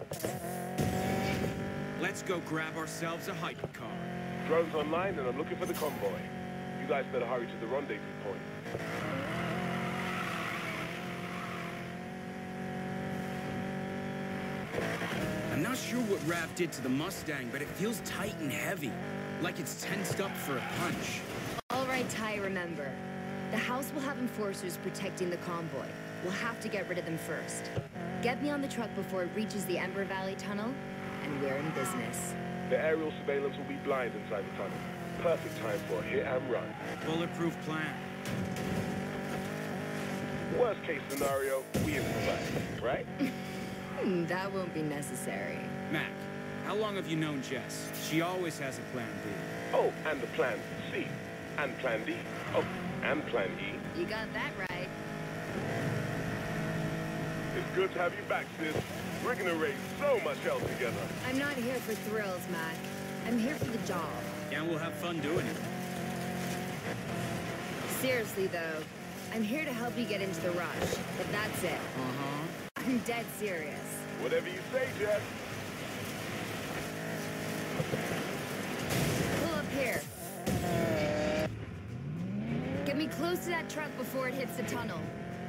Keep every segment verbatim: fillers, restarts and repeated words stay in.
Let's go grab ourselves a hypercar. Drone's online and I'm looking for the convoy. You guys better hurry to the rendezvous point. I'm not sure what Rav did to the Mustang, but it feels tight and heavy. Like it's tensed up for a punch. All right, Ty, remember. The house will have enforcers protecting the convoy. We'll have to get rid of them first. Get me on the truck before it reaches the Ember Valley Tunnel, and we're in business. The aerial surveillance will be blind inside the tunnel. Perfect time for a hit and run. Bulletproof plan. Worst case scenario, we improvise, right? Hmm, that won't be necessary. Mac, how long have you known Jess? She always has a plan B. Oh, and the plan C. And plan D. Oh, and plan E. You got that right. It's good to have you back, sis. We're gonna raise so much hell together. I'm not here for thrills, Mac. I'm here for the job. And we'll have fun doing it. Seriously, though, I'm here to help you get into the rush. But that's it. Uh-huh. I'm dead serious. Whatever you say, Jess. Pull up here. Get me close to that truck before it hits the tunnel.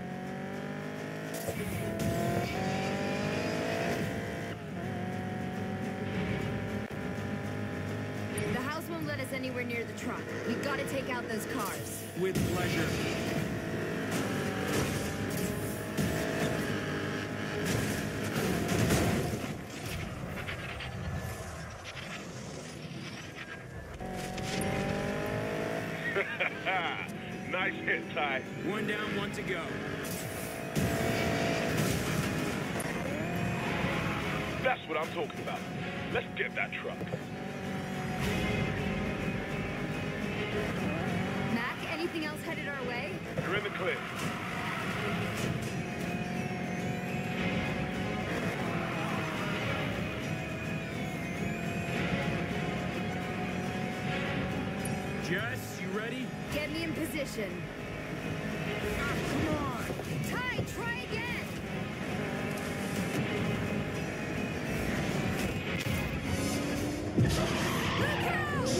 The house won't let us anywhere near the truck. We've got to take out those cars. With pleasure. Nice hit, Ty. One down, one to go. That's what I'm talking about. Let's get that truck. Mac, anything else headed our way? You're in the clear. Jess, you ready? Get me in position. Ah, come on! Ty, try again! Look out!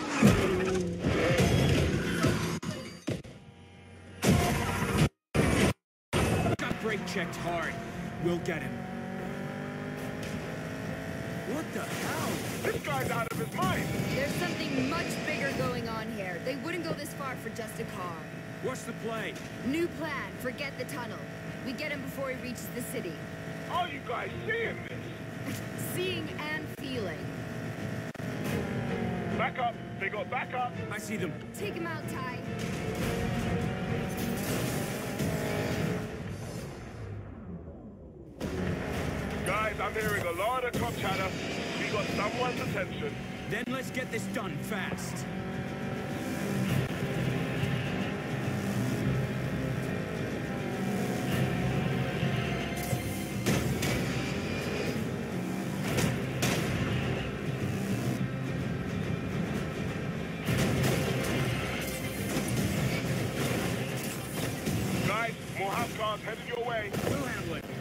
Got brake checked hard. We'll get him. What the hell? This guy's out of his mind. There's something much bigger going on here. They wouldn't go this far for just a car. What's the play? New plan. Forget the tunnel. We get him before he reaches the city. Are you guys seeing this? Seeing and feeling. Back up. They got back up. I see them. Take him out, Ty. Guys, I'm hearing a lot of cop chatter. We got someone's attention. Then let's get this done fast. Guys, more house cars headed your way. We'll handle it.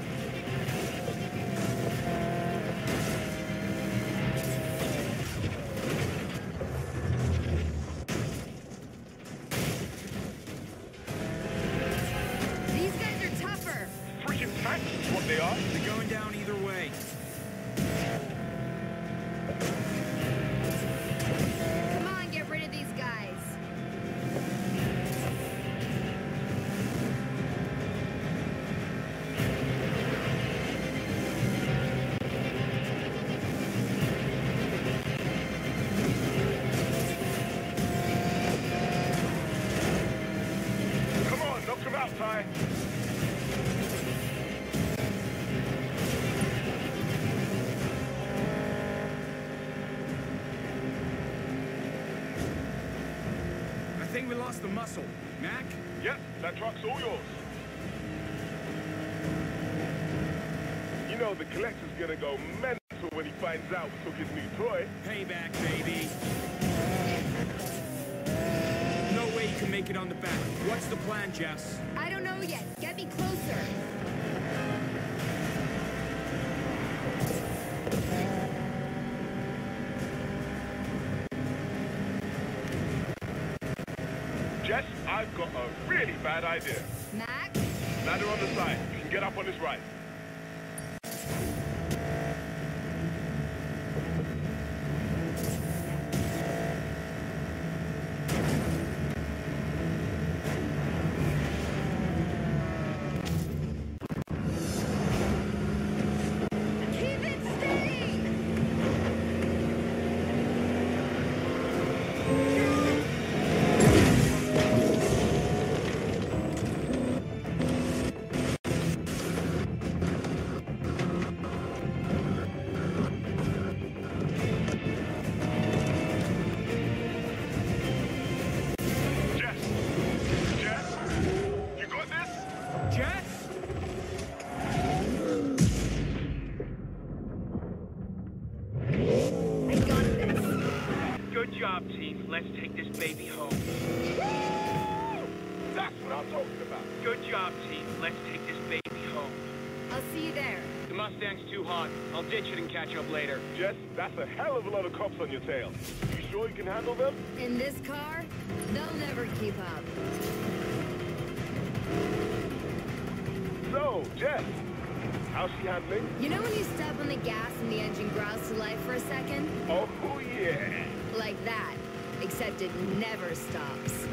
These guys are tougher. Freaking tanks is what they are. They're going down either way. Come on, get rid of these guys. Come on, knock them out, Ty. I think we lost the muscle. Mac? Yep, that truck's all yours. You know the collector's gonna go mental when he finds out we took his new toy. Payback, baby. No way you can make it on the back. What's the plan, Jess? I don't know yet. Get me closer. I've got a really bad idea. Mac? Ladder on the side. You can get up on his right. Let's take this baby home. That's what I'm talking about. Good job, team. Let's take this baby home. I'll see you there. The Mustang's too hot. I'll ditch it and catch up later. Jess, that's a hell of a lot of cops on your tail. You sure you can handle them? In this car, they'll never keep up. So, Jess, how's she handling? You know when you step on the gas and the engine growls to life for a second? Oh, yeah. Like that. Except it never stops.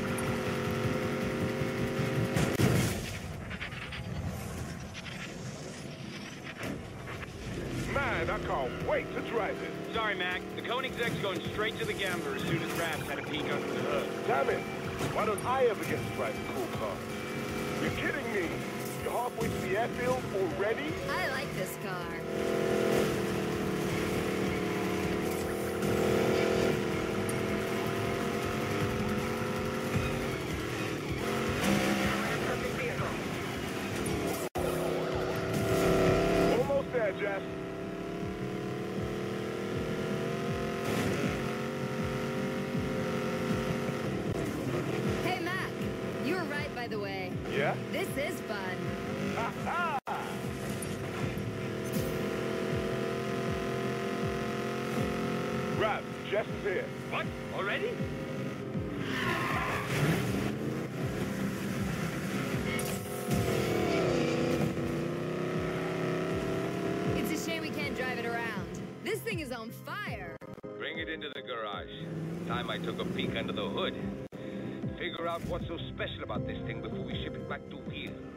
Man, I can't wait to drive it. Sorry, Mac. The Koenigsegg's going straight to the gambler as soon as Raps had a peek under the hood. Damn it. Why don't I ever get to drive a cool car? You're kidding me. You're halfway to the airfield already? I like this car. Almost there, Jess. Hey, Mac. You were right, by the way. Yeah? This is fun. Ha-ha! Rap, Jess is here. What? Already? It's a shame we can't drive it around. This thing is on fire. Bring it into the garage. Time I took a peek under the hood. Figure out what's so special about this thing before we ship it back to Wheel.